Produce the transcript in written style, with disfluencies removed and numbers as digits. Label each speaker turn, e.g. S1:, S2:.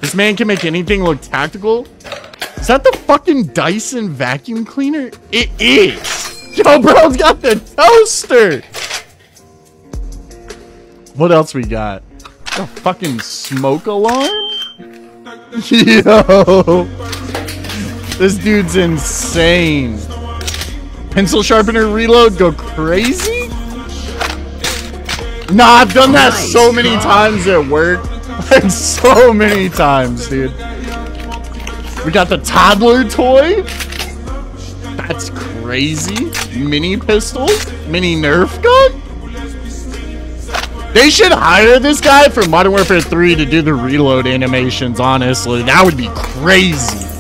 S1: This man can make anything look tactical. Is that the fucking Dyson vacuum cleaner? It is. Yo, bro's got the toaster. What else we got? A fucking smoke alarm? Yo. This dude's insane. Pencil sharpener reload, go crazy? Nah, I've done that so many times at work. Like, so many times, dude. We got the toddler toy. That's crazy. Mini pistol. Mini Nerf gun. They should hire this guy for Modern Warfare 3 to do the reload animations, honestly. That would be crazy.